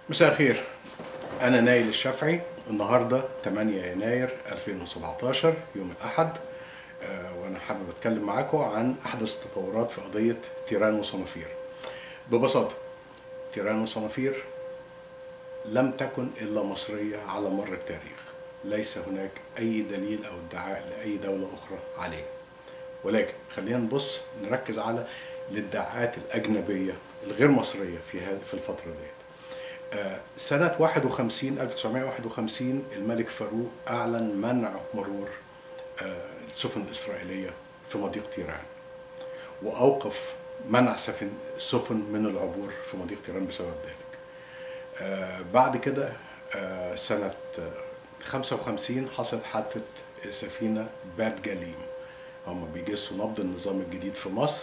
مساء الخير. أنا نايل الشافعي. النهاردة 8 يناير 2017 يوم الأحد. وأنا حابب أتكلم معاكم عن أحدث التطورات في قضية تيران وصنافير. ببساطة، تيران وصنافير لم تكن إلا مصرية على مر التاريخ. ليس هناك أي دليل أو ادعاء لأي دولة أخرى عليه، ولكن خلينا نركز على الادعاءات الأجنبية الغير مصرية في الفترة ديت. سنة 1951 الملك فاروق أعلن منع مرور السفن الإسرائيلية في مضيق تيران، وأوقف منع السفن من العبور في مضيق تيران بسبب ذلك. بعد كده سنة 55 حصلت حادثة سفينة بات جاليم. هم بيجسوا نبض النظام الجديد في مصر،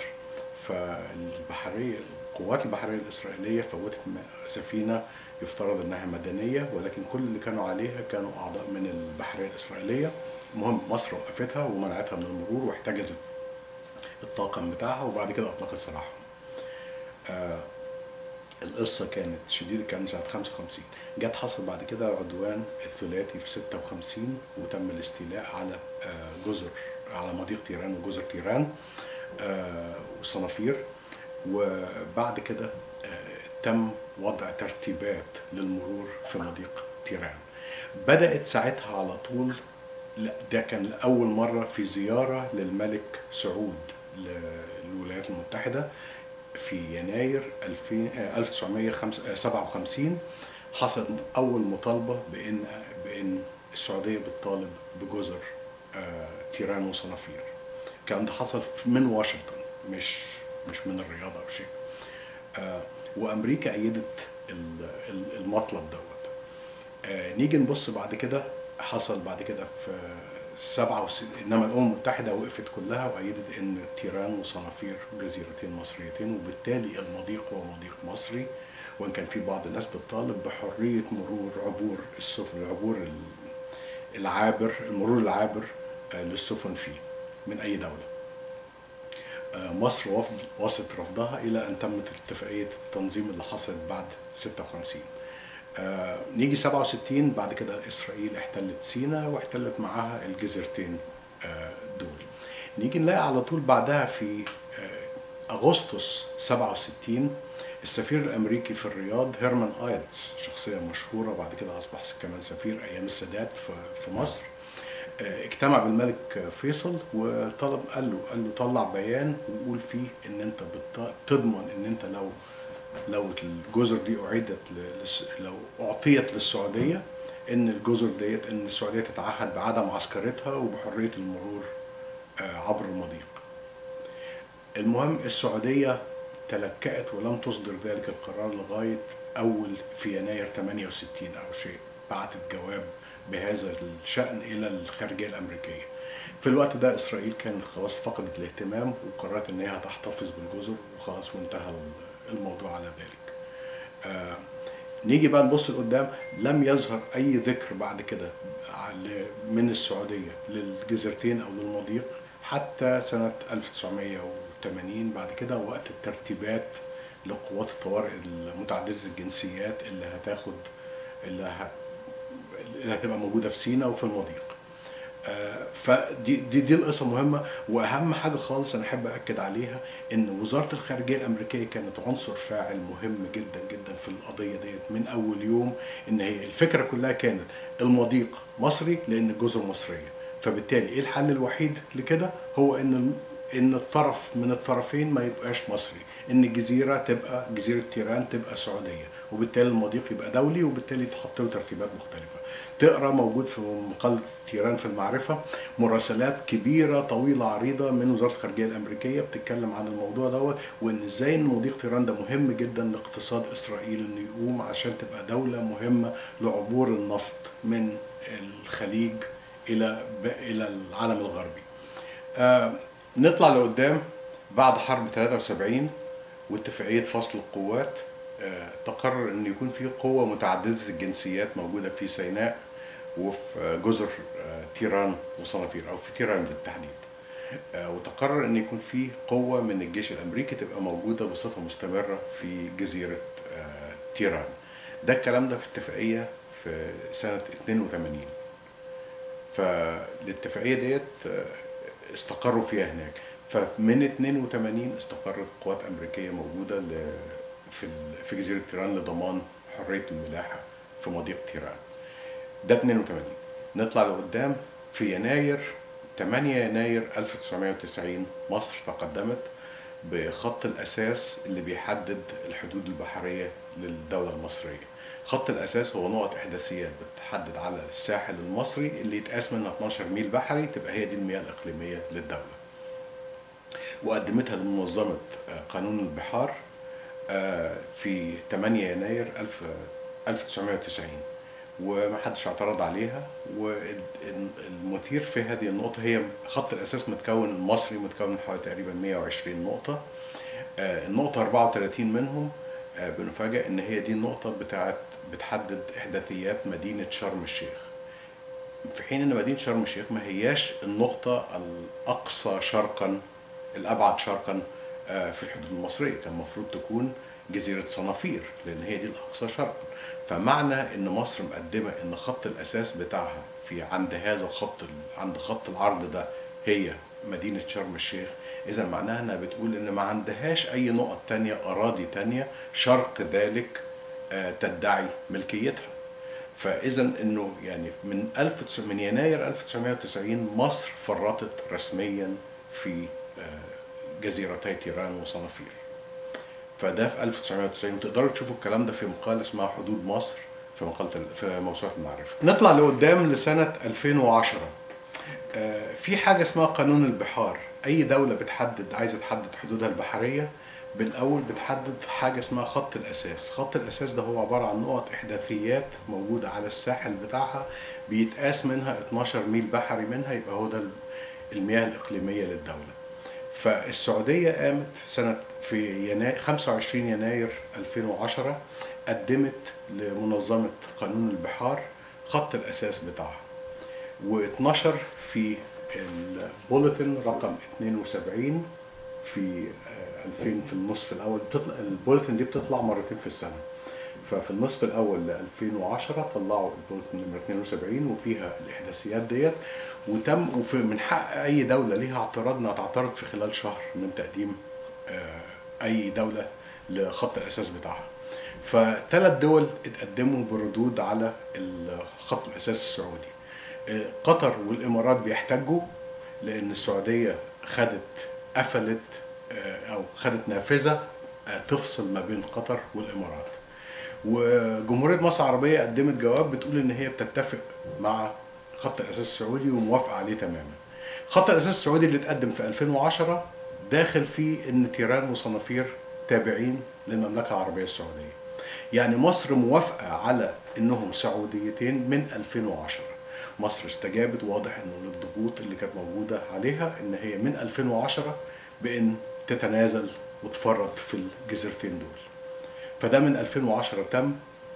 القوات البحرية الإسرائيلية فوتت سفينة يفترض أنها مدنية، ولكن كل اللي كانوا عليها كانوا أعضاء من البحرية الإسرائيلية. المهم مصر وقفتها ومنعتها من المرور واحتجزت الطاقم بتاعها، وبعد كده أطلقت سراحهم. القصة كانت شديدة، كان سنة 55. جت حصل بعد كده العدوان الثلاثي في 56، وتم الاستيلاء على مضيق تيران وجزر تيران وصنافير. وبعد كده تم وضع ترتيبات للمرور في مضيق تيران. بدأت ساعتها على طول، ده كان لأول مرة في زيارة للملك سعود للولايات المتحدة في يناير 1957. حصلت أول مطالبة بأن السعودية بتطالب بجزر تيران وصنافير. الكلام ده حصل من واشنطن، مش من الرياض أو شيء. وأمريكا أيدت المطلب دوت. نيجي نبص بعد كده، حصل بعد كده في 67، إنما الأمم المتحدة وقفت كلها وأيدت إن تيران وصنافير جزيرتين مصريتين، وبالتالي المضيق هو مضيق مصري. وإن كان في بعض الناس بتطالب بحرية عبور السفن، المرور العابر للسفن فيه من أي دولة. مصر وصلت رفضها إلى أن تمت اتفاقية التنظيم اللي حصلت بعد 56. نيجي 67، بعد كده إسرائيل احتلت سيناء واحتلت معاها الجزيرتين دول. نيجي نلاقي على طول بعدها في أغسطس 67 السفير الأمريكي في الرياض هيرمان آيلتس، شخصية مشهورة، بعد كده أصبح كمان سفير أيام السادات في مصر. اجتمع بالملك فيصل وطلب، قال له طلع بيان وقول فيه ان انت تضمن ان انت لو الجزر دي لو اعطيت للسعوديه، ان الجزر ديت ان السعوديه تتعهد بعدم عسكرتها وبحريه المرور عبر المضيق. المهم السعوديه تلكأت ولم تصدر ذلك القرار لغايه في يناير 68 او شيء، بعتت جواب بهذا الشأن إلى الخارجية الأمريكية. في الوقت ده إسرائيل كانت خلاص فقدت الاهتمام وقررت إن هي هتحتفظ بالجزر وخلاص، وانتهى الموضوع على ذلك. نيجي بقى نبص لقدام، لم يظهر أي ذكر بعد كده من السعودية للجزرتين أو للمضيق حتى سنة 1980. بعد كده وقت الترتيبات لقوات الطوارئ المتعددة الجنسيات اللي هتبقى موجودة في سيناء وفي المضيق. فدي القصة مهمة. وأهم حاجة خالص أنا أحب أكد عليها، إن وزارة الخارجية الأمريكية كانت عنصر فاعل مهم جدا جدا في القضية ديت من أول يوم. إن هي الفكرة كلها كانت المضيق مصري لأن الجزر مصرية، فبالتالي إيه الحل الوحيد لكده؟ هو إن الطرف من الطرفين ما يبقاش مصري، إن الجزيرة تبقى جزيرة تيران تبقى سعودية، وبالتالي المضيق يبقى دولي، وبالتالي تحط له ترتيبات مختلفة. تقرا موجود في مقال تيران في المعرفة مراسلات كبيرة طويلة عريضة من وزارة الخارجية الأمريكية بتتكلم عن الموضوع دوت، وإن إزاي إن مضيق تيران ده مهم جدا لاقتصاد إسرائيل إنه يقوم عشان تبقى دولة مهمة لعبور النفط من الخليج إلى العالم الغربي. نطلع لقدام بعد حرب 73 واتفاقية فصل القوات. تقرر ان يكون في قوة متعددة الجنسيات موجودة في سيناء وفي جزر تيران وصنافير، او في تيران بالتحديد. وتقرر ان يكون في قوة من الجيش الامريكي تبقى موجودة بصفة مستمرة في جزيرة تيران. ده الكلام ده في اتفاقية في سنة 82. فالاتفاقية ديت استقروا فيها هناك. فمن 82 استقرت قوات أمريكية موجودة في جزيرة تيران لضمان حرية الملاحة في مضيق تيران. ده 82. نطلع لقدام في يناير 8 يناير 1990 مصر تقدمت بخط الأساس اللي بيحدد الحدود البحرية للدولة المصرية. خط الأساس هو نقط إحداثيات بتحدد على الساحل المصري اللي يتقاس منها 12 ميل بحري تبقى هي دي المياه الإقليمية للدولة. وقدمتها لمنظمة قانون البحار في 8 يناير 1990 ومحدش اعترض عليها. والمثير في هذه النقطة هي خط الأساس متكون المصري متكون من حوالي تقريبا 120 نقطة. النقطة 34 منهم بنفاجأ إن هي دي النقطة بتحدد إحداثيات مدينة شرم الشيخ، في حين إن مدينة شرم الشيخ ما هياش النقطة الأقصى شرقا الأبعد شرقا في الحدود المصرية. كان المفروض تكون جزيرة صنافير لأن هي دي الأقصى شرقا. فمعنى إن مصر مقدمة إن خط الأساس بتاعها في عند خط العرض ده هي مدينة شرم الشيخ، إذا معناها إنها بتقول إن ما عندهاش أي نقط تانية أراضي تانية شرق ذلك تدعي ملكيتها. فإذا إنه يعني من يناير 1990 مصر فرطت رسميا في جزيرتي تيران وصنافير. فده في 1990. تقدروا تشوفوا الكلام ده في مقالة اسمها حدود مصر في موسوعة المعرفة. نطلع لقدام لسنة 2010. في حاجة اسمها قانون البحار. أي دولة عايزة تحدد حدودها البحرية بالأول بتحدد حاجة اسمها خط الأساس. خط الأساس ده هو عبارة عن نقط إحداثيات موجودة على الساحل بتاعها بيتقاس منها 12 ميل بحري منها يبقى هو ده المياه الإقليمية للدولة. فالسعودية قامت في 25 يناير 2010 قدمت لمنظمة قانون البحار خط الأساس بتاعها، واتنشر في البوليتن رقم 72 في 2000 في النصف الأول. البوليتن دي بتطلع مرتين في السنة. ففي النصف الأول ل 2010 طلعوا البوليتن نمرة 72 وفيها الإحداثيات ديت. من حق أي دولة ليها اعتراض إنها تعترض في خلال شهر من تقديم أي دولة لخط الأساس بتاعها. ف3 دول اتقدموا بردود على خط الأساس السعودي. قطر والإمارات بيحتجوا لأن السعودية قفلت أو خدت نافذة تفصل ما بين قطر والإمارات. وجمهورية مصر العربية قدمت جواب بتقول إن هي بتتفق مع خط الأساس السعودي وموافقة عليه تماما. خط الأساس السعودي اللي اتقدم في 2010 داخل فيه إن تيران وصنافير تابعين للمملكة العربية السعودية. يعني مصر موافقة على إنهم سعوديتين من 2010. مصر استجابت. واضح إنه الضغوط اللي كانت موجودة عليها إن هي من 2010 بإن تتنازل وتفرط في الجزيرتين دول. فده من 2010 تم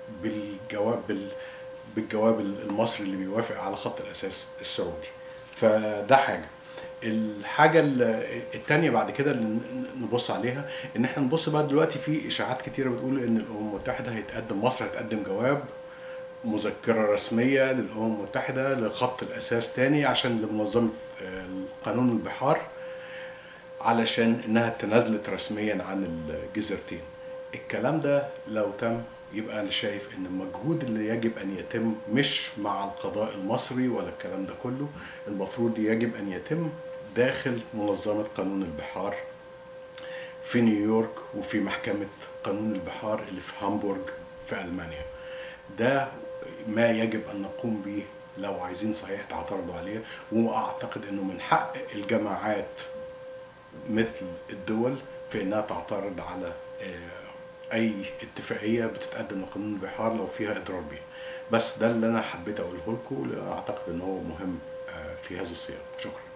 بالجواب المصري اللي بيوافق على خط الأساس السعودي. فده الحاجة التانية بعد كده اللي نبص عليها ان احنا نبص بقى دلوقتي في اشاعات كتيرة بتقول ان الامم المتحدة مصر هتقدم جواب مذكرة رسمية للامم المتحدة لخط الاساس تاني عشان لمنظمة قانون البحار علشان انها تنازلت رسميا عن الجزيرتين. الكلام ده لو تم يبقى انا شايف ان المجهود اللي يجب ان يتم مش مع القضاء المصري ولا الكلام ده كله، المفروض يجب ان يتم داخل منظمة قانون البحار في نيويورك وفي محكمة قانون البحار اللي في هامبورغ في ألمانيا. ده ما يجب أن نقوم به لو عايزين صحيح تعترضوا عليه. وأعتقد أنه من حق الجماعات مثل الدول في أنها تعترض على أي اتفاقية بتتقدم لقانون البحار لو فيها إضرار بيها. بس ده اللي أنا حبيت أقوله لكم، أعتقد أنه هو مهم في هذا السياق. شكرا.